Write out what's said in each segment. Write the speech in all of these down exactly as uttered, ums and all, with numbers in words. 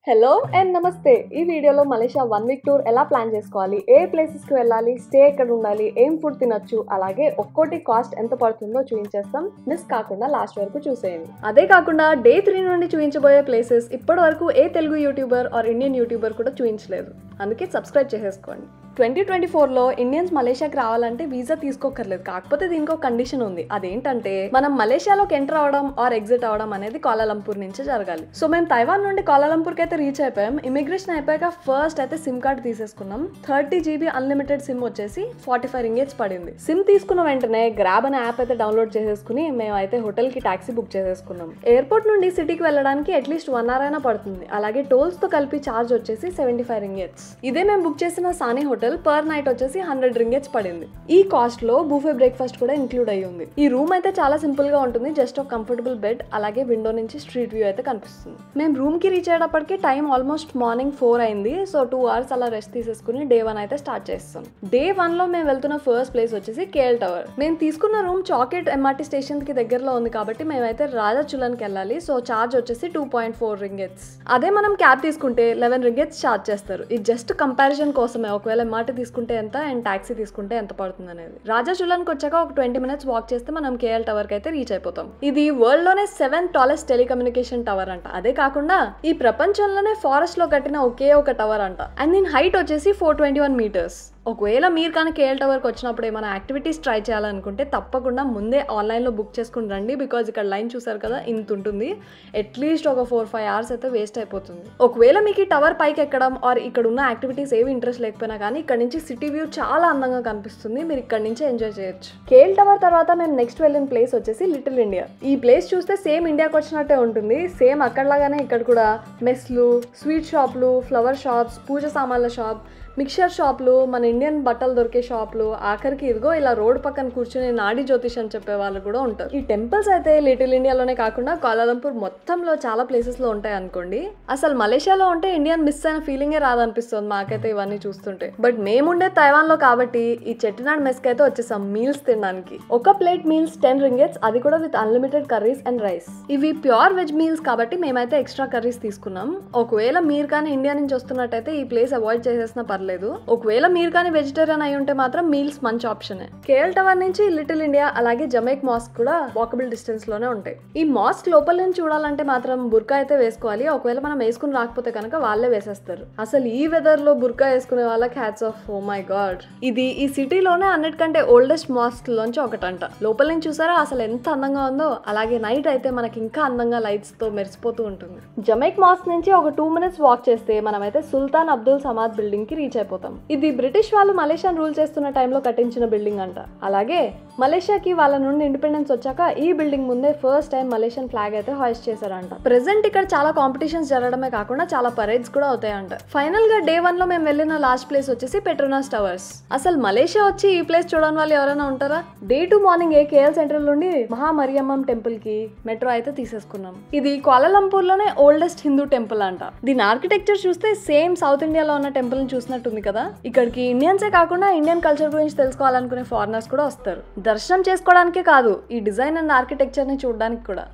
Hello and నమస్తే. ఈ వీడియోలో మలేషియా వన్ వీక్ టూర్ ఎలా ప్లాన్ చేసుకోవాలి, ఏ ప్లేసెస్కి వెళ్ళాలి, స్టే ఎక్కడ ఉండాలి, ఏం ఫుడ్ తినొచ్చు, అలాగే ఒక్కోటి కాస్ట్ ఎంత పడుతుందో చూపించేస్తాం. మిస్ కాకుండా లాస్ట్ వరకు చూసేయండి. అదే కాకుండా డే త్రీ నుండి చూపించబోయే ప్లేసెస్ ఇప్పటి వరకు ఏ Telugu YouTuber or Indian YouTuber కూడా చూపించలేదు, అందుకే సబ్స్క్రైబ్ చేసేసుకోండి. ట్వంటీ ట్వంటీ ఫోర్లో ఇండియన్స్ మలేషియాకి రావాలంటే వీసా తీసుకోకర్లేదు. కాకపోతే దీనికి ఒక కండిషన్ ఉంది. అదేంటంటే మనం మలేషియాలోకి ఎంటర్ అవడం ఆర్ ఎగ్జిట్ అవడం అనేది కోలాలంపూర్ నుంచే జరగాలి. సో మేము తైవాన్ నుండి కోలాలంపూర్కి అయితే రీచ్ అయిపోయాం. ఇమిగ్రేషన్ అయిపోయాక ఫస్ట్ అయితే సిమ్ కార్డ్ తీసేసుకున్నాం. థర్టీ జీబీ అన్లిమిటెడ్ సిమ్ వచ్చేసి ఫార్టీ ఫైవ్ రింగేట్స్ పడింది. సిమ్ తీసుకున్న వెంటనే గ్రాబ్ అనే యాప్ అయితే డౌన్లోడ్ చేసేసుకుని మేము అయితే హోటల్ కి టాక్సీ బుక్ చేసేసుకున్నాం. ఎయిర్పోర్ట్ నుండి సిటీకి వెళ్ళడానికి అట్లీస్ట్ వన్ అవర్ అయినా పడుతుంది. అలాగే టోల్స్ తో కలిపి చార్జ్ వచ్చేసి సెవెంటీ ఫైవ్ రింగేట్స్. ఇదే మేము బుక్ చేసిన సానీ హోటల్ పర్ నైట్ వచ్చేసి హండ్రెడ్ రింగేట్స్ పడింది. ఈ కాస్ట్ లో బూఫే బ్రేక్ఫాస్ట్ కూడా ఇంక్లూడ్ అయ్యి ఉంది. ఈ రూమ్ అయితే చాలా సింపుల్ గా ఉంటుంది. జస్ట్ ఒక కంఫర్టబుల్ బెడ్, అలాగే విండో నుంచి స్ట్రీట్ వ్యూ అయితే కనిపిస్తుంది. మేము రూమ్ కి రీచ్ అయ్యేటప్పటికి టైం ఆల్మోస్ట్ మార్నింగ్ ఫోర్ అయింది. సో టూ అవర్స్ అలా రెస్ట్ తీసేసుకుని డే వన్ అయితే స్టార్ట్ చేస్తాం. డే వన్ లో మేము వెళ్తున్న ఫస్ట్ ప్లేస్ వచ్చేసి కేఎల్ టవర్. మేము తీసుకున్న రూమ్ చాకెట్ ఎంఆర్టీ స్టేషన్ కి దగ్గరలో ఉంది కాబట్టి మేమైతే రాజాచులానికి వెళ్ళాలి. సో చార్జ్ వచ్చేసి టూ పాయింట్ ఫోర్ రింగెట్స్. అదే మనం క్యాబ్ తీసుకుంటే లెవెన్ రింగెట్స్ చార్జ్ చేస్తారు. ఇది జస్ట్ కంపారిజన్ కోసమే. ఒకవేళ ఎంఆర్టీ తీసుకుంటే ఎంత అండ్ టాక్సీ తీసుకుంటే ఎంత పడుతుంది అనేది. రాజాచులానికి వచ్చాక ఒక ట్వంటీ మినిట్స్ వాక్ చేస్తే మనం కేఎల్ టవర్ కి అయితే రీచ్ అయిపోతాం. ఇది వరల్డ్ లోనే సెవెన్ టాలెస్ట్ టెలికమ్యూనికేషన్ టవర్ అంట. అదే కాకుండా ఈ ప్రపంచంలోనే ఫారెస్ట్ లో కట్టిన ఒకే ఒక టవర్ అంట. అండ్ దీని హైట్ వచ్చేసి ఫోర్ ట్వంటీ వన్ మీటర్స్. ఒకవేళ మీరు కానీ కేఎల్ టవర్కి వచ్చినప్పుడు ఏమైనా యాక్టివిటీస్ ట్రై చేయాలనుకుంటే తప్పకుండా ముందే ఆన్లైన్లో బుక్ చేసుకుని రండి. బికాజ్ ఇక్కడ లైన్ చూసారు కదా, ఇంత ఉంటుంది. అట్లీస్ట్ ఒక ఫోర్ ఫైవ్ అవర్స్ అయితే వేస్ట్ అయిపోతుంది. ఒకవేళ మీకు ఈ టవర్ పైకి ఎక్కడం ఆర్ ఇక్కడ ఉన్న యాక్టివిటీస్ ఏవి ఇంట్రెస్ట్ లేకపోయినా కానీ ఇక్కడ నుంచి సిటీ వ్యూ చాలా అందంగా కనిపిస్తుంది. మీరు ఇక్కడ నుంచే ఎంజాయ్ చేయొచ్చు. కేఎల్ టవర్ తర్వాత మేము నెక్స్ట్ వెళ్ళిన ప్లేస్ వచ్చేసి లిటిల్ ఇండియా. ఈ ప్లేస్ చూస్తే సేమ్ ఇండియాకి వచ్చినట్టే ఉంటుంది. సేమ్ అక్కడలాగానే ఇక్కడ కూడా మెస్లు, స్వీట్ షాప్లు, ఫ్లవర్ షాప్స్, పూజ సామాన్ల షాప్, మిక్చర్ షాప్లు, మన ఇండియన్ బట్టలు దొరికే షాప్లు, ఆఖరికి ఇదిగో ఇలా రోడ్ పక్కన కూర్చుని నాడి జ్యోతిష్ అని చెప్పే వాళ్ళు కూడా ఉంటారు. ఈ టెంపుల్స్ అయితే లిటిల్ ఇండియాలోనే కాకుండా కోలాలంపూర్ మొత్తంలో చాలా ప్లేసెస్ లో ఉంటాయి అనుకోండి. అసలు మలేషియాలో ఉంటే ఇండియన్ మిస్ అయిన ఫీలింగే రాదనిపిస్తుంది మాకైతే ఇవన్నీ చూస్తుంటే. బట్ మేముండే తైవాన్ లో కాబట్టి ఈ చెట్టినాడ్ మెస్ కి అయితే వచ్చేసాం మీల్స్ తినడానికి. ఒక ప్లేట్ మీల్స్ టెన్ రింగెట్స్, అది కూడా with unlimited curries and rice. ఇవి ప్యూర్ వెజ్ మీల్స్ కాబట్టి మేమైతే ఎక్స్ట్రా కర్రీస్ తీసుకున్నాం. ఒకవేళ మీరు కానీ ఇండియా నుంచి వస్తున్నట్టయితే ఈ ప్లేస్ అవాయిడ్ చేసేసిన పర్లేదు. ఒకవేళ మీరు కానీ వెజిటేరియన్ అయి ఉంటే మాత్రం మీల్స్ మంచి ఆప్షనే. కేఎల్ టవర్ నుంచి లిటిల్ ఇండియా అలాగే జమైక్ మాస్క్ కూడా వాకబుల్ డిస్టెన్స్ లోనే ఉంటాయి. ఈ మాస్క్ లోపల నుంచి చూడాలంటే మాత్రం బుర్కా అయితే వేసుకోవాలి. ఒకవేళ మనం వేసుకుని రాకపోతే కనుక వాళ్ళే వేసేస్తారు. అసలు ఈ వెదర్ లో బుర్కా వేసుకునే వాళ్ళకి hats off. Oh my God. ఇది ఈ సిటీలోనే అన్నిటికంటే ఓల్డెస్ట్ మాస్క్ లోంచి ఒకటంట. లోపల నుంచి చూసారా అసలు ఎంత అందంగా ఉందో. అలాగే నైట్ అయితే మనకి ఇంకా అందంగా లైట్స్ తో మెరిసిపోతూ ఉంటుంది. జమైక్ మాస్క్ నుంచి ఒక టూ మినిట్స్ వాక్ చేస్తే మనమైతే సుల్తాన్ అబ్దుల్ సమాద్ బిల్డింగ్ కి రీచ్ అయిపోతాం. ఇది బ్రిటిష్ వాళ్ళు మలేషియాను రూల్ చేస్తున్న టైంలో కట్టించిన బిల్డింగ్ అంట. అలాగే మలేషియాకి వాళ్ళ నుండి ఇండిపెండెన్స్ వచ్చాక ఈ బిల్డింగ్ ముందే ఫస్ట్ టైం మలేషియన్ ఫ్లాగ్ అయితే హాయిస్ట్ చేశారంట. ప్రెసెంట్ ఇక్కడ చాలా కాంపిటీషన్స్ జరగడమే కాకుండా చాలా పరేడ్స్ కూడా అవుతాయంట. ఫైనల్ గా డే వన్ లో మేము వెళ్ళిన లాస్ట్ ప్లేస్ వచ్చేసి పెట్రోనాస్ టవర్స్. అసలు మలేషియా వచ్చి ఈ ప్లేస్ చూడని వాళ్ళు ఎవరైనా ఉంటారా? డే టు మార్నింగ్ ఏ కేఎల్ సెంట్రల్ నుండి మహా మరియమ్మం టెంపుల్ కి మెట్రో అయితే తీసేసుకున్నాం. ఇది కోలాలంపూర్ లోనే ఓల్డెస్ట్ హిందూ టెంపుల్ అంట. దీని ఆర్కిటెక్చర్ చూస్తే సేమ్ సౌత్ ఇండియాలో ఉన్న టెంపుల్ ని చూసినట్టుంది కదా. ఇక్కడికి ఇండియన్సే కాకుండా ఇండియన్ కల్చర్ గురించి తెలుసుకోవాలనుకునే ఫారినర్స్ కూడా వస్తారు. దర్శనం చేసుకోవడానికే కాదు, ఈ డిజైన్ అండ్ ఆర్కిటెక్చర్ ని చూడడానికి కూడా.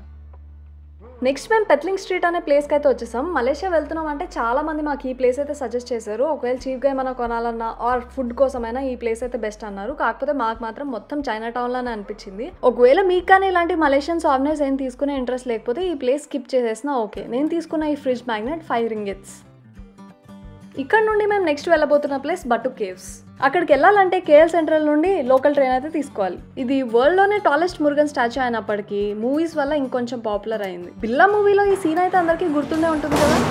నెక్స్ట్ మేము పెట్లింగ్ స్ట్రీట్ అనే ప్లేస్కి అయితే వచ్చేసాం. మలేషియా వెళ్తున్నాం అంటే చాలా మంది మాకు ఈ ప్లేస్ అయితే సజెస్ట్ చేశారు. ఒకవేళ చీప్గా ఏమైనా కొనాలన్నా ఆర్ ఫుడ్ కోసమైనా ఈ ప్లేస్ అయితే బెస్ట్ అన్నారు. కాకపోతే మాకు మాత్రం మొత్తం చైనా టౌన్ లోనే అనిపించింది. ఒకవేళ మీకు కానీ ఇలాంటి మలేషియన్ సాఫ్ట్వేర్స్ ఏం తీసుకునే ఇంట్రెస్ట్ లేకపోతే ఈ ప్లేస్ స్కిప్ చేసేసినా ఓకే. నేను తీసుకున్న ఈ ఫ్రిడ్జ్ మ్యాగ్నెట్ ఫైవ్ రింగెట్స్. ఇక్కడ నుండి మేము నెక్స్ట్ వెళ్ళబోతున్న ప్లేస్ బటుక్ కేవ్స్. అక్కడికి వెళ్ళాలంటే కేఎల్ సెంట్రల్ నుండి లోకల్ ట్రైన్ అయితే తీసుకోవాలి. ఇది వరల్డ్ లోనే టాలెస్ట్ మురుగన్ స్టాచ్యూ అయినప్పటికీ మూవీస్ వల్ల ఇంకొంచెం పాపులర్ అయింది. బిల్లా మూవీలో ఈ సీన్ అయితే అందరికీ గుర్తుండే ఉంటుంది కదా.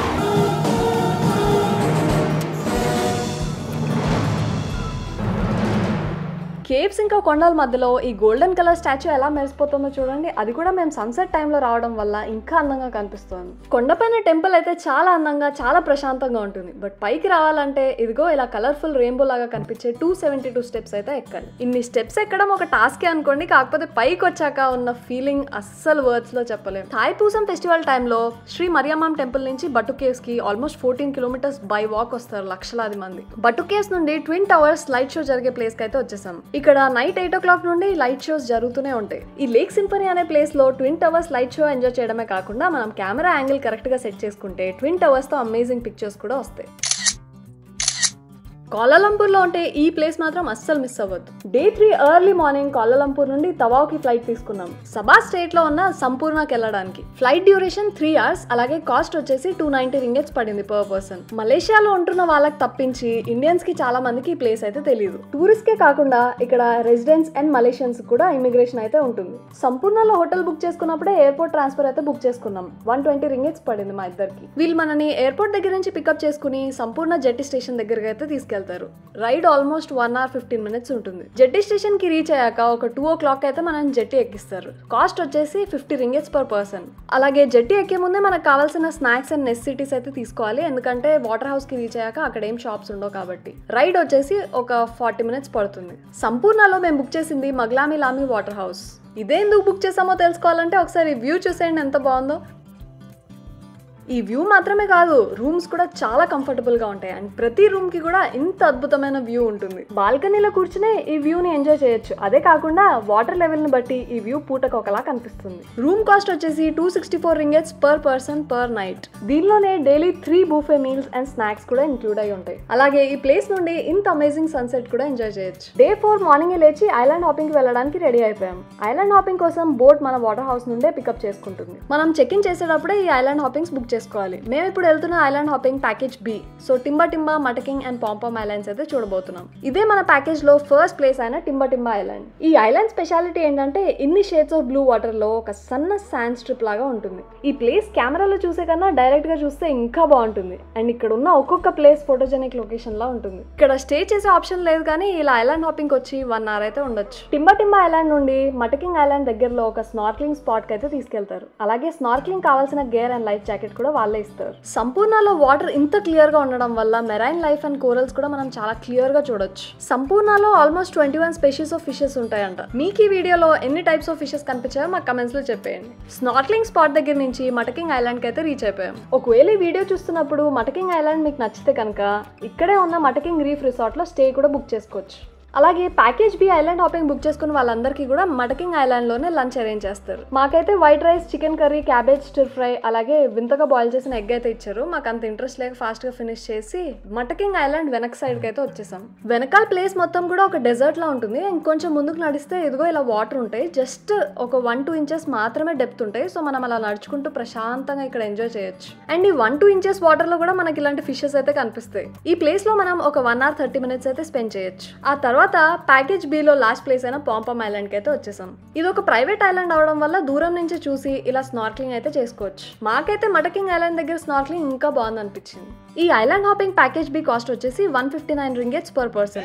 కేవ్స్ ఇంకా కొండల మధ్యలో ఈ గోల్డెన్ కలర్ స్టాచ్యూ ఎలా మెరిసిపోతుందో చూడండి. అది కూడా మేము సన్సెట్ టైంలో రావడం వల్ల ఇంకా అందంగా కనిపిస్తుంది. కొండపైన టెంపుల్ అయితే చాలా అందంగా చాలా ప్రశాంతంగా ఉంటుంది. బట్ పైకి రావాలంటే ఇదిగో ఇలా కలర్ఫుల్ రెయిన్బో లాగా కనిపించే టూ సెవెంటీ టూ స్టెప్స్ అయితే ఎక్కాలి. ఇన్ని స్టెప్స్ ఎక్కడం ఒక టాస్కే అనుకోండి. కాకపోతే పైకి వచ్చాక ఉన్న ఫీలింగ్ అస్సలు వర్డ్స్ లో చెప్పలేము. థాయిపూసం ఫెస్టివల్ టైంలో శ్రీ మరియమ్మం టెంపుల్ నుంచి బటుక్ కేవ్స్ కి almost fourteen kilometres by walk వస్తారు లక్షలాది మంది. బటుక్ కేవ్స్ నుండి ట్విన్ టవర్స్ లైట్ షో జరిగే ప్లేస్ కి అయితే వచ్చేసాం. ఇక్కడ నైట్ ఎయిట్ ఓ క్లాక్ నుండి లైట్ షోస్ జరుగుతూనే ఉంటాయి. ఈ లేక్ సింఫనీ అనే ప్లేస్ లో twin towers light show enjoy చేయడమే కాకుండా మనం కెమెరా యాంగిల్ కరెక్ట్ గా సెట్ చేసుకుంటే ట్విన్ టవర్స్ తో అమేజింగ్ పిక్చర్స్ కూడా వస్తాయి. కౌలాలంపూర్ లో ఉంటే ఈ ప్లేస్ మాత్రం అస్సలు మిస్ అవ్వద్దు. Day three early morning Kuala Lumpur నుండి తవావ్కి ఫ్లైట్ తీసుకున్నాం సబా స్టేట్ లో ఉన్న సంపూర్ణకి వెళ్ళడానికి. ఫ్లైట్ డ్యూరేషన్ త్రీ అవర్స్ అలాగే కాస్ట్ వచ్చేసి టూ నైన్టీ రింగెట్స్ పడింది పర్ పర్సన్. మలేషియాలో ఉంటున్న వాళ్ళకి తప్పించి ఇండియన్స్ కి చాలా మందికి ఈ ప్లేస్ అయితే తెలియదు. టూరిస్ట్ కే కాకుండా ఇక్కడ రెసిడెంట్స్ అండ్ మలేషియన్స్ కూడా ఇమిగ్రేషన్ అయితే ఉంటుంది. సంపూర్ణలో హోటల్ బుక్ చేసుకున్నప్పుడే ఎయిర్పోర్ట్ ట్రాన్స్ఫర్ అయితే బుక్ చేసుకున్నాం. వన్ ట్వంటీ రింగెట్స్ పడింది మా ఇద్దరికి. వీళ్ళు మనని ఎయిర్పోర్ట్ దగ్గర నుంచి పికప్ చేసుకుని సంపూర్ణ జెట్టి స్టేషన్ దగ్గరకి అయితే తీసుకెళ్తారు. Ride almost one hour fifteen minutes ఉంటుంది. జెట్టి స్టేషన్ కి రీచ్ అయ్యాక ఒక టూ ఓ క్లాక్ అయితే మనం జెట్టి ఎక్కిస్తారు. కాస్ట్ వచ్చేసి ఫిఫ్టీ రింగెట్స్ పర్ పర్సన్. అలాగే జెట్టి ఎక్కే ముందే మనకు కావాల్సిన స్నాక్స్ అండ్ నెసెసిటీస్ అయితే తీసుకోవాలి, ఎందుకంటే వాటర్ హౌస్ కి రీచ్ అయ్యాక అక్కడ ఏం షాప్స్ ఉండవు కాబట్టి. రైడ్ వచ్చేసి ఒక ఫార్టీ మినిట్స్ పడుతుంది. సంపూర్ణలో మేము బుక్ చేసింది మగ్లామి లామి వాటర్ హౌస్. ఇదే ఎందుకు బుక్ చేసామో తెలుసుకోవాలంటే ఒకసారి వ్యూ చూసేయండి ఎంత బాగుందో. ఈ వ్యూ మాత్రమే కాదు, రూమ్స్ కూడా చాలా కంఫర్టబుల్ గా ఉంటాయి అండ్ ప్రతి రూమ్ కి కూడా ఇంత అద్భుతమైన వ్యూ ఉంటుంది. బాల్కనీలో కూర్చునే ఈ వ్యూ ని ఎంజాయ్ చేయొచ్చు. అదే కాకుండా వాటర్ లెవెల్ ని బట్టి ఈ వ్యూ పూటకు ఒకలా కనిపిస్తుంది. రూమ్ కాస్ట్ వచ్చేసి two sixty four ringgits per person per night. దీనిలోనే daily three buffet meals and snacks కూడా ఇంక్లూడ్ అయి ఉంటాయి. అలాగే ఈ ప్లేస్ నుండి ఇంత అమేజింగ్ సన్సెట్ కూడా ఎంజాయ్ చేయొచ్చు. డే ఫోర్ మార్నింగ్ లేచి ఐలాండ్ హాపింగ్ కి వెళ్ళడానికి రెడీ అయిపోయాం. ఐలాండ్ హాపింగ్ కోసం బోట్ మన వాటర్ హౌస్ నుండే పికప్ చేసుకుంటుంది. మనం చెక్ ఇన్ చేసేటప్పుడే ఈ ఐలాండ్ హాపింగ్స్ బుక్ చేసుకోవాలి. మేము ఇప్పుడు వెళ్తున్న island hopping package B. So Timba Timba, Mataking and Pom Pom islands అయితే చూడబోతున్నాం. ఇదే మన ప్యాకేజ్ లో ఫస్ట్ ప్లేస్ అయిన టింబా టింబా ఐలాండ్. ఈ ఐలాండ్ స్పెషాలిటీ ఏంటంటే ఇన్ని షేడ్స్ ఆఫ్ బ్లూ వాటర్ లో ఒక సన్న శాండ్ స్ట్రిప్ లాగా ఉంటుంది. ఈ ప్లేస్ కెమెరాలో చూసే కన్నా డైరెక్ట్ గా చూస్తే ఇంకా బాగుంటుంది. అండ్ ఇక్కడ ఉన్న ఒక్కొక్క ప్లేస్ ఫోటోజెనిక్ లొకేషన్ లా ఉంటుంది. ఇక్కడ స్టే చేసే ఆప్షన్ లేదు, కానీ ఇలా ఐలాండ్ హాపింగ్ వచ్చి వన్ అవర్ అయితే ఉండొచ్చు. టింబా టింబా ఐలాండ్ నుండి మటకింగ్ ఐలాండ్ దగ్గరలో ఒక స్నార్క్లింగ్ స్పాట్ కి అయితే తీసుకెళ్తారు. అలాగే స్నార్క్లింగ్ కావాల్సిన గేర్ అండ్ లైఫ్ జాకెట్ కూడా వాళ్ళే ఇస్తారు. సంపూర్ణలో వాటర్ ఇంత క్లియర్ గా ఉండడం వల్ల మెరైన్ లైఫ్ అండ్ కోరల్స్ కూడా మనం చాలా క్లియర్ గా చూడొచ్చు. సంపూర్ణలో almost twenty one species of fishes ఉంటాయంట. మీకు ఈ వీడియోలో ఎన్ని టైప్స్ ఆఫ్ ఫిషెస్ కనిపించాయో మాకు కమెంట్స్ లో చెప్పేయండి. స్నార్క్లింగ్ స్పాట్ దగ్గర నుంచి మటకింగ్ ఐలాండ్ కి అయితే రీచ్ అయిపోయాం. ఒకవేళ ఈ వీడియో చూస్తున్నప్పుడు మటకింగ్ ఐలాండ్ మీకు నచ్చితే కనుక ఇక్కడే ఉన్న మటకింగ్ రీఫ్ రిసార్ట్ లో స్టే కూడా బుక్ చేసుకోవచ్చు. అలాగే package B island hopping book చేసుకున్న వాళ్ళందరికీ కూడా మటకింగ్ ఐలాండ్ లోనే లంచ్ అరేంజ్ చేస్తారు. మాకైతే white rice, chicken curry, cabbage stir fry అలాగే వింతగా బాయిల్ చేసిన ఎగ్ అయితే ఇచ్చారు. మాకు అంత ఇంట్రెస్ట్ లేక ఫాస్ట్ గా ఫినిష్ చేసి మటకింగ్ ఐలాండ్ వెనక సైడ్ కి అయితే వచ్చేసాం. వెనకాల ప్లేస్ మొత్తం కూడా ఒక డెజర్ట్ లా ఉంటుంది. ఇంకొంచెం ముందుకు నడిస్తే ఇదిగో ఇలా వాటర్ ఉంటాయి. జస్ట్ ఒక వన్ టూ ఇంచెస్ మాత్రమే డెప్త్ ఉంటాయి. సో మనం అలా నడుచుకుంటూ ప్రశాంతంగా ఇక్కడ ఎంజాయ్ చేయొచ్చు. అండ్ ఈ వన్ టూ ఇంచెస్ వాటర్ లో కూడా మనకి ఇలాంటి ఫిషెస్ అయితే కనిపిస్తాయి. ఈ ప్లేస్ లో మనం ఒక వన్ అవర్ థర్టీ మినిట్స్ అయితే స్పెండ్ చేయొచ్చు. ఆ తర్వాత ప్యాకేజ్ బి లో లాస్ట్ ప్లేస్ అయిన పాంపామ్ ఐలాండ్ కి అయితే వచ్చేసాం. ఇది ఒక ప్రైవేట్ ఐలాండ్ అవడం వల్ల దూరం నుంచి చూసి ఇలా స్నార్క్లింగ్ అయితే చేసుకోవచ్చు. మాకైతే మటకింగ్ ఐలాండ్ దగ్గర స్నార్క్లింగ్ ఇంకా బాగుంది అనిపించింది. ఈ island hopping package B cost వచ్చేసి one fifty nine ringgits per person.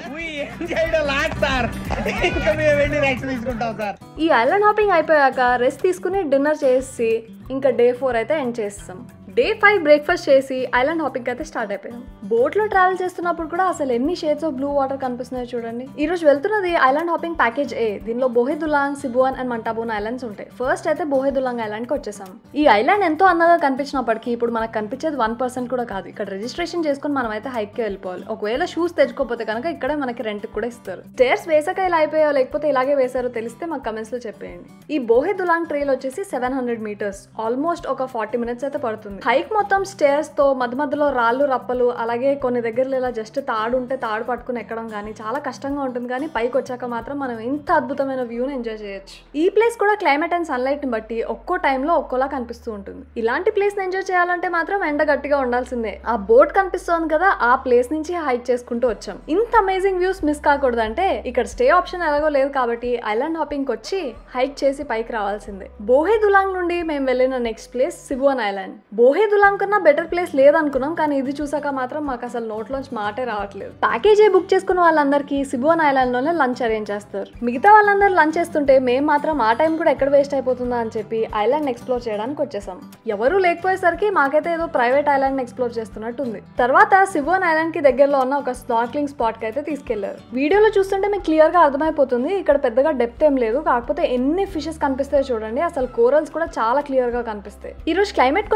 ఈ ఐలాండ్ హాపింగ్ అయిపోయాక రెస్ట్ తీసుకుని డిన్నర్ చేసి ఇంకా డే ఫోర్ అయితే ఎండ్ చేస్తాం. డే ఫైవ్ బ్రేక్ఫాస్ట్ చేసి ఐలాండ్ హాపింగ్ అయితే స్టార్ట్ అయిపోయాం. బోట్ లో ట్రావెల్ చేస్తున్నప్పుడు కూడా అసలు ఎన్ని షేడ్స్ ఆఫ్ బ్లూ వాటర్ కనిపిస్తున్నాయో చూడండి. ఈ రోజు వెళ్తున్నది ఐలాండ్ హాపింగ్ ప్యాకేజ్ ఏ. దీనిలో Bohey Dulang, Sibuan and Mantabuan islands ఉంటాయి. ఫస్ట్ అయితే బోహెదులాంగ్ ఐలాండ్ కి వచ్చేసాం. ఈ ఐలాండ్ ఎంతో అందంగా కనిపించినప్పటికీ ఇప్పుడు మనకు కనిపించేది వన్ పర్సెంట్ కూడా కాదు. ఇక్కడ రిజిస్ట్రేషన్ చేసుకుని మనం అయితే హైక్ కి వెళ్ళిపోవాలి. ఒకవేళ షూస్ తెచ్చుకోకపోతే కనుక ఇక్కడే మనకి రెంట్ కూడా ఇస్తారు. స్టేర్స్ వేసాక ఇలా అయిపోయాయో లేకపోతే ఇలాగే వేసారో తెలిస్తే మాకు కమెంట్స్ లో చెప్పేయండి. ఈ బోహెదులాంగ్ ట్రైల్ వచ్చేసి సెవెన్ హండ్రెడ్ మీటర్స్ ఆల్మోస్ట్ ఒక ఫార్టీ మినిట్స్ అయితే పడుతుంది. హైక్ మొత్తం స్టేర్స్ తో మధ్య మధ్యలో రాళ్ళు రప్పలు, అలాగే కొన్ని దగ్గరలో ఇలా జస్ట్ తాడు ఉంటే తాడు పట్టుకుని ఎక్కడం కానీ చాలా కష్టంగా ఉంటుంది. కానీ పైకి వచ్చాక మాత్రం మనం ఇంత అద్భుతమైన వ్యూని ఎంజాయ్ చేయొచ్చు. ఈ ప్లేస్ కూడా క్లైమేట్ అండ్ సన్లైట్ ని బట్టి ఒక్కో టైంలో ఒక్కోలా కనిపిస్తూ ఉంటుంది. ఇలాంటి ప్లేస్ ని ఎంజాయ్ చేయాలంటే మాత్రం ఎండ గట్టిగా ఉండాల్సిందే. ఆ బోట్ కనిపిస్తోంది కదా, ఆ ప్లేస్ నుంచి హైక్ చేసుకుంటూ వచ్చాం. ఇంత అమేజింగ్ వ్యూస్ మిస్ కాకూడదంటే ఇక్కడ స్టే ఆప్షన్ ఎలాగో లేదు కాబట్టి ఐలాండ్ హాపింగ్ వచ్చి హైక్ చేసి పైకి రావాల్సిందే. బోహెదులాంగ్ నుండి మేము వెళ్ళిన next place Sibuan island. Bohey Dulang కన్నా బెటర్ ప్లేస్ లేదనుకున్నాం, కానీ ఇది చూసాక మాత్రం మాకు అసలు నోట్లోంచి మాటే రావట్లేదు. ప్యాకేజీ బుక్ చేసుకున్న వాళ్ళందరికీ సిబుయాన్ ఐలాండ్ లోనే లంచ్ అరేంజ్ చేస్తారు. మిగతా వాళ్ళందరూ లంచ్ చేస్తుంటే మేము మాత్రం ఆ టైం కూడా ఎక్కడ వేస్ట్ అయిపోతుందా అని చెప్పి ఐలాండ్ ఎక్స్ప్లోర్ చేయడానికి వచ్చేసాం. ఎవరు లేకపోయేసరికి మాకైతే ఏదో ప్రైవేట్ ఐలాండ్ ఎక్స్ప్లోర్ చేస్తున్నట్టు ఉంది. తర్వాత సిబుయాన్ ఐలాండ్ కి దగ్గరలో ఉన్న ఒక స్నార్క్లింగ్ స్పాట్ కి అయితే తీసుకెళ్లారు. వీడియోలో చూస్తుంటే మీకు క్లియర్ గా అర్థమైపోతుంది ఇక్కడ పెద్దగా డెప్త్ ఏం లేదు, కాకపోతే ఎన్ని ఫిషెస్ కనిపిస్తాయో చూడండి. అసలు కోరల్స్ కూడా చాలా క్లియర్ గా కనిపిస్తాయి. ఈ రోజు క్లైమేట్ కొంచెం బ్యాడ్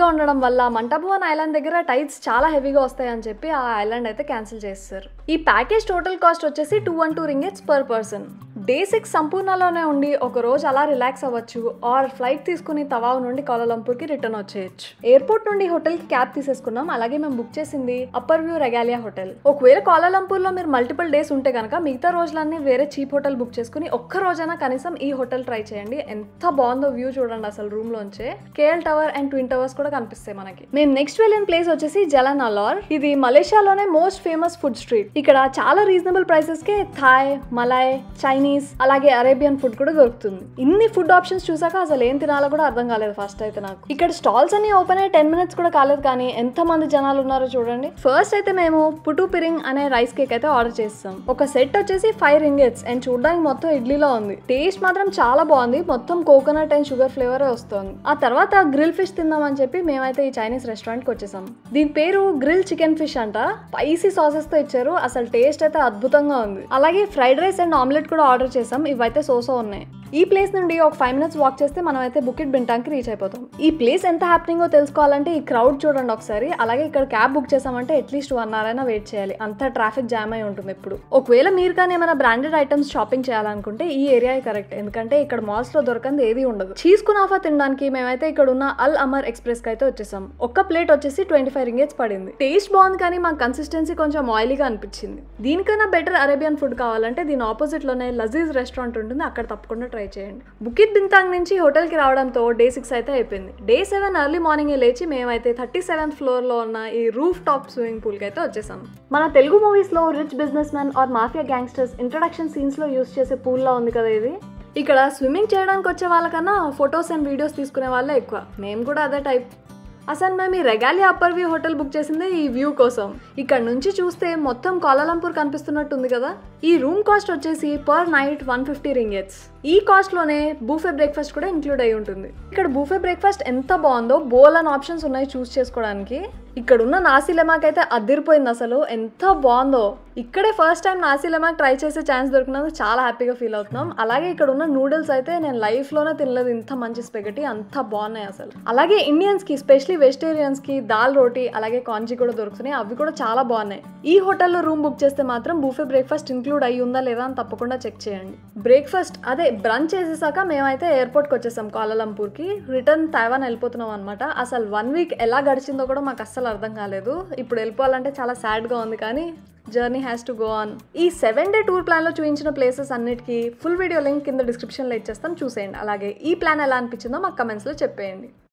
గా ఉండడం వల్ల మంటభవన్ ఐలాండ్ దగ్గర టైడ్స్ చాలా హెవీగా వస్తాయని చెప్పి ఆ ఐలాండ్ అయితే క్యాన్సిల్ చేస్తారు. ఈ ప్యాకేజ్ టోటల్ కాస్ట్ వచ్చేసి two one two ringgits per person. Day six సంపూర్ణలోనే ఉండి ఒక రోజు అలా రిలాక్స్ అవ్వచ్చు, ఆర్ ఫ్లైట్ తీసుకుని తవావ్ నుండి కౌలాలంపూర్కి రిటర్న్ వచ్చేయచ్చు. ఎయిర్పోర్ట్ నుండి హోటల్కి క్యాబ్ తీసేసుకున్నాం. అలాగే మేము బుక్ చేసింది అప్పర్ వ్యూ రెగాలియా హోటల్. ఒకవేళ కౌలాలంపూర్లో మీరు మల్టిపుల్ డేస్ ఉంటే కనుక మిగతా రోజులన్నీ వేరే చీప్ హోటల్ బుక్ చేసుకుని ఒక్క రోజైనా కనీసం ఈ హోటల్ ట్రై చేయండి. ఎంత బాగుందో వ్యూ చూడండి అసలు. రూమ్ లోంచే KL tower and twin towers కూడా కనిపిస్తాయి మనకి. మేము నెక్స్ట్ వెళ్ళిన ప్లేస్ వచ్చేసి జలన్ అలార్. ఇది మలేషియాలోనే మోస్ట్ ఫేమస్ ఫుడ్ స్ట్రీట్. ఇక్కడ చాలా రీజనబుల్ ప్రైసెస్ కి థాయ్, మలాయ్, చైనీస్ అలాగే అరేబియన్ ఫుడ్ కూడా దొరుకుతుంది. ఇన్ని ఫుడ్ ఆప్షన్స్ చూసాక అసలు ఏం తినాలో కూడా అర్థం కాలేదు ఫస్ట్ అయితే నాకు. ఇక్కడ స్టాల్స్ అన్ని ఓపెన్ అయ్యి టెన్ మినిట్స్ కూడా కాలేదు కానీ ఎంత మంది జనాలు ఉన్నారో చూడండి. ఫస్ట్ అయితే మేము పుటు పిరింగ్ అనే రైస్ కేక్ అయితే ఆర్డర్ చేస్తాం. ఒక సెట్ వచ్చేసి ఫైవ్ రింగిట్స్ అండ్ చూడడానికి మొత్తం ఇడ్లీలో ఉంది. టేస్ట్ మాత్రం చాలా బాగుంది. మొత్తం కోకోనట్ అండ్ షుగర్ ఫ్లేవర్ వస్తుంది. ఆ తర్వాత గ్రిల్ ఫిష్ తిందామని చెప్పి మేమైతే ఈ చైనీస్ రెస్టారెంట్ కి వచ్చేసాం. దీని పేరు గ్రిల్ చికెన్ ఫిష్ అంట. స్పైసీ సాసెస్ తో ఇచ్చారు. అసలు టేస్ట్ అయితే అద్భుతంగా ఉంది. అలాగే ఫ్రైడ్ రైస్ అండ్ ఆమ్లెట్ కూడా ఆర్డర్ చేసాం. ఇవైతే సోసో ఉన్నాయి. ఈ ప్లేస్ నుండి ఒక ఫైవ్ మినిట్స్ వాక్ చేస్తే మనం అయితే బుకిట్ బింటాంగ్ కి రీచ్ అయిపోతాం. ఈ ప్లేస్ ఎంత హ్యాపెనింగో తెలుసుకోవాలంటే ఈ క్రౌడ్ చూడండి ఒకసారి. అలాగే ఇక్కడ క్యాబ్ బుక్ చేసామంటే అట్లీస్ట్ వన్ అవర్ అయినా వెయిట్ చేయాలి. అంత ట్రాఫిక్ జామ్ అయి ఉంటుంది ఎప్పుడు. ఒకవేళ మీరు కానీ ఏమైనా బ్రాండెడ్ ఐటమ్స్ షాపింగ్ చేయాలనుకుంటే ఈ ఏరియా కరెక్ట్. ఎందుకంటే ఇక్కడ మాల్స్ లో దొరకంది ఏది ఉండదు. చీజ్ కునాఫా తినడానికి మేమైతే ఇక్కడ ఉన్న అల్ అమర్ ఎక్స్ప్రెస్ కి అయితే వచ్చేసాం. ఒక్క ప్లేట్ వచ్చేసి ట్వంటీ ఫైవ్ రింగిట్స్ పడింది. టేస్ట్ బాగుంది కానీ మాకు కన్సిస్టెన్సీ కొంచెం ఆయిలీగా అనిపించింది. దీనికన్నా బెటర్ అరేబియన్ ఫుడ్ కావాలంటే దీని ఆపోజిట్ లోనే లజీజ్ రెస్టారెంట్ ఉంటుంది. అక్కడ తప్పకుండా ట్రై చేయండి. బుకిట్ బింతాంగ్ నుంచి హోటల్ కి రావడంతో డే సిక్స్ అయితే అయిపోయింది. డే సెవెన్ ఎర్లీ మార్నింగ్ లేచి మేమైతే థర్టీ సెవెంత్ ఫ్లోర్ లో ఉన్న ఈ రూఫ్ టాప్ స్విమ్మింగ్ పూల్ కి అయితే వచ్చేసాం. మన తెలుగు మూవీస్ లో rich business man or mafia gangsters introduction scenes లో యూస్ చేసే పూల్ లా ఉంది కదా ఇది. ఇక్కడ స్విమ్మింగ్ చేయడానికి వచ్చే వాళ్ళకన్నా ఫొటోస్ అండ్ వీడియోస్ తీసుకునే వాళ్ళే ఎక్కువ. మేము కూడా అదే టైప్. అసలు మేము ఈ Regalia upper view hotel book చేసింది ఈ వ్యూ కోసం. ఇక్కడ నుంచి చూస్తే మొత్తం కౌలాలంపూర్ కనిపిస్తున్నట్టు ఉంది కదా. ఈ రూమ్ కాస్ట్ వచ్చేసి per night one fifty ringgits. ఈ కాస్ట్ లోనే బూఫే బ్రేక్ఫాస్ట్ కూడా ఇంక్లూడ్ అయి ఉంటుంది. ఇక్కడ బూఫే బ్రేక్ఫాస్ట్ ఎంత బాగుందో. బోల్ అని ఆప్షన్స్ ఉన్నాయి చూస్ చేసుకోవడానికి. ఇక్కడ ఉన్న నాసీ లెమాక్ అయితే అదిరిపోయింది అసలు. ఎంత బాగుందో. ఇక్కడే first time nasi lemak try చేసే ఛాన్స్ దొరికినందుకు చాలా హ్యాపీగా ఫీల్ అవుతున్నాం. అలాగే ఇక్కడ ఉన్న నూడిల్స్ అయితే నేను లైఫ్ లోనే తినలేదు ఇంత మంచి స్పెగటీ. అంత బాగున్నాయి అసలు. అలాగే ఇండియన్స్ కి స్పెషలీ వెజిటేరియన్స్ కి దాల్ రోటీ అలాగే కాంజీ కూడా దొరుకుతున్నాయి. అవి కూడా చాలా బాగున్నాయి. ఈ హోటల్లో రూమ్ బుక్ చేస్తే మాత్రం బూఫే బ్రేక్ఫాస్ట్ ఇంక్లూడ్ అయ్యి ఉందా లేదా అని తప్పకుండా చెక్ చేయండి. బ్రేక్ఫాస్ట్ అదే బ్రంచ్ చేసేసాక మేమైతే ఎయిర్పోర్ట్ కి వచ్చేసాం కౌలాలంపూర్ కి. రిటర్న్ తైవాన్ వెళ్ళిపోతున్నాం అనమాట. అసలు వన్ వీక్ ఎలా గడిచిందో కూడా మాకు అస్సలు అర్థం కాలేదు. ఇప్పుడు వెళ్ళిపోవాలంటే చాలా సాడ్ గా ఉంది కానీ journey has to go on. ఈ సెవెన్ డే టూర్ ప్లాన్ లో చూపించిన ప్లేసెస్ అన్నిటికీ ఫుల్ వీడియో లింక్ కింద డిస్క్రిప్షన్ లో ఇచ్చేస్తాం, చూసేయండి. అలాగే ఈ ప్లాన్ ఎలా అనిపించిందో మాకు కమెంట్స్ లో చెప్పేయండి.